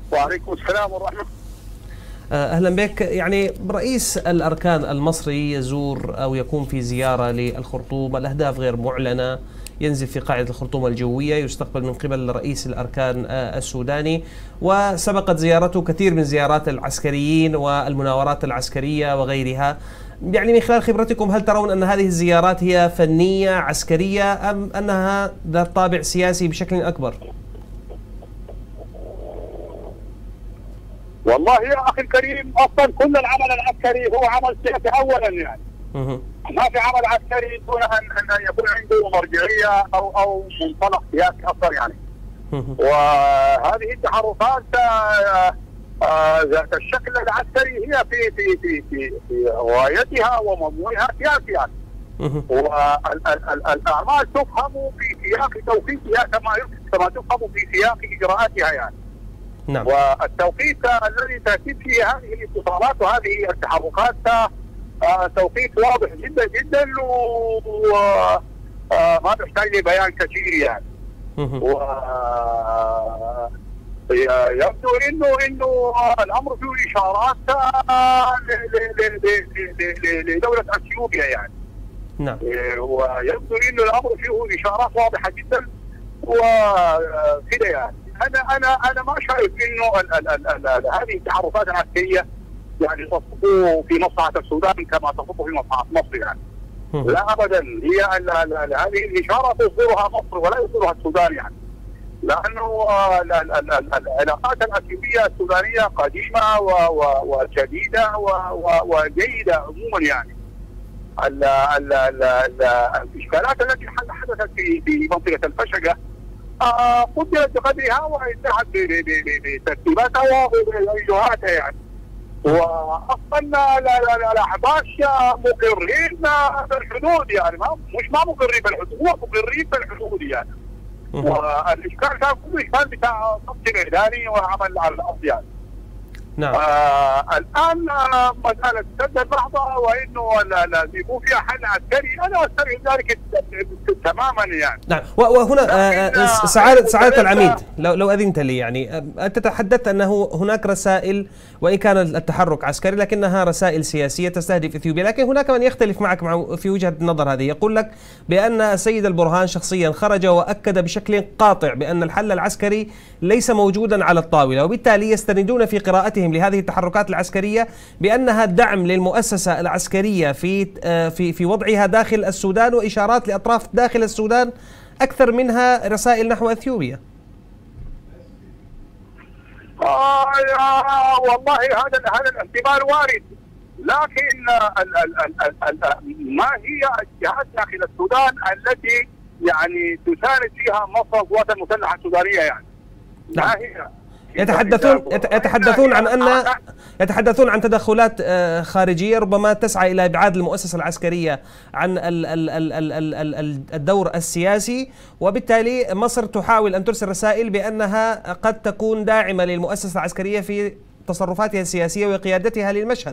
وعليكم السلام ورحمة. أهلا بك. يعني رئيس الأركان المصري يزور أو يقوم في زيارة للخرطوم، الأهداف غير معلنة، ينزل في قاعدة الخرطوم الجوية، يستقبل من قبل رئيس الأركان السوداني، وسبقت زيارته كثير من زيارات العسكريين والمناورات العسكرية وغيرها. يعني من خلال خبرتكم، هل ترون أن هذه الزيارات هي فنية عسكرية أم أنها ذات طابع سياسي بشكل أكبر؟ والله يا أخي الكريم، أصلا كل العمل العسكري هو عمل سياسي أولا، يعني ما في عمل عسكري دون أن يكون عنده مرجعية أو منطلق سياسي أصلا يعني. وهذه التحركات ذات الشكل العسكري هي في غايتها ومضمونها سياسي يعني. والأعمال تفهم في سياق توقيتها كما تفهم في سياق إجراءاتها يعني. نعم. والتوقيت الذي تأتي فيه هذه الاتصالات وهذه التحركات توقيت واضح جدا جدا، وما تحتاج لبيان كثير يعني. يبدو انه الامر فيه اشارات لدولة اثيوبيا يعني. نعم. ويبدو انه الامر فيه اشارات واضحة جدا وكذا يعني. انا ما شايف انه هذه التحركات العسكريه يعني تصب في مصلحه السودان كما تصب في مصلحه مصر يعني. لا ابدا، هي هذه الاشاره تصدرها مصر ولا يصدرها السودان يعني. لانه العلاقات الاثيوبيه السودانيه قديمه وجديده وجيده عموما يعني. الاشكالات التي حدثت في منطقه الفشقه قدرت بقدرها وانتهت بترتيباتها وبوجهاتها يعني. واصلا الاحباش مقرين بالحدود يعني، مش ما مقرين بالحدود، هو مقرين بالحدود يعني. والاشكال كان كله اشكال بتاع ضبط ميداني وعمل على الارض يعني. نعم. الان مساله سد النهضه وانه يكون فيها حل عسكري، انا استبعد ذلك تماما يعني. نعم. وهنا سعادة العميد، لو اذنت لي يعني، انت تحدثت انه هناك رسائل وان كان التحرك عسكري لكنها رسائل سياسيه تستهدف اثيوبيا، لكن هناك من يختلف معك في وجهه النظر هذه، يقول لك بان السيد البرهان شخصيا خرج واكد بشكل قاطع بان الحل العسكري ليس موجودا على الطاوله، وبالتالي يستندون في قراءتهم لهذه التحركات العسكرية بأنها دعم للمؤسسة العسكرية في وضعها داخل السودان، وإشارات لأطراف داخل السودان أكثر منها رسائل نحو أثيوبيا. والله هذا الاحتمال وارد، لكن ما هي الجهات داخل السودان التي يعني تساند فيها مصر القوات المسلحة السودانية يعني؟ ما هي؟ يتحدثون عن تدخلات خارجية ربما تسعى إلى إبعاد المؤسسة العسكرية عن الدور السياسي، وبالتالي مصر تحاول أن ترسل رسائل بأنها قد تكون داعمة للمؤسسة العسكرية في تصرفاتها السياسية وقيادتها للمشهد.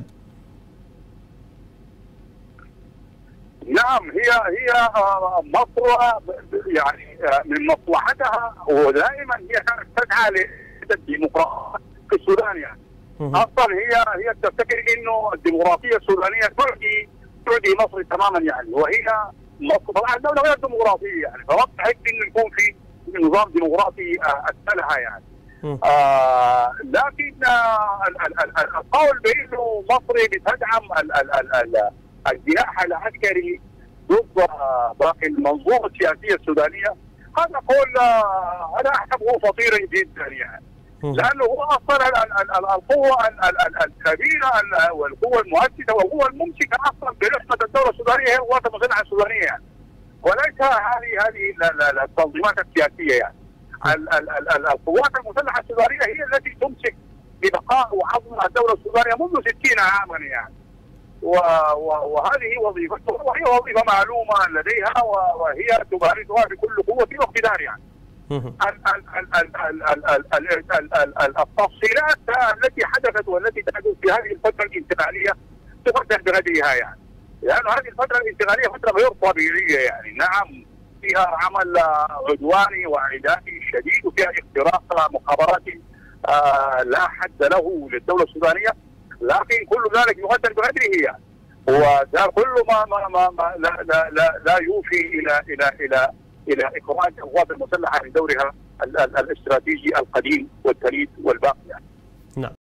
نعم، هي مصر يعني من مصلحتها ودائما هي كانت تسعى للديمقراطية في السودان يعني. اصلا هي تفتكر انه الديمقراطيه السودانيه تعدي مصر تماما يعني، وهي مصر طبعا دوله غير ديمقراطيه يعني، فما تحب انه يكون في نظام ديمقراطي اسفلها يعني. لكن القول بانه مصر بتدعم الجناح العسكري ضد باقي المنظومه السياسيه السودانيه، هذا قول انا احسبه خطيرا جدا يعني. لانه هو اصلا القوه الكبيره والقوه المؤسسه والقوه الممسكه اصلا برحمه الدوله السودانيه هي القوات المسلحه السودانيه يعني، وليس هذه التنظيمات السياسيه يعني. القوات المسلحه السودانيه هي التي تمسك ببقاء وعظم الدوله السودانيه منذ 60 عاما يعني. وهذه وظيفتها، وهي وظيفه معلومه لديها وهي تمارسها بكل قوه واقتدار يعني. التفصيلات التي حدثت والتي تحدث في هذه الفتره الانتقاليه تقدر بغدرها يعني، لأن هذه الفتره الانتقاليه فتره غير طبيعيه يعني. نعم، فيها عمل عدواني وعدائي شديد، وفيها اختراق مخابراتي لا حد له للدوله السودانيه، لكن كل ذلك يقدر بقدره يعني. وده كله ما لا يوفي الى اخراج القوات المسلحه من دورها الاستراتيجي القديم والتليد والباقي يعني. نعم.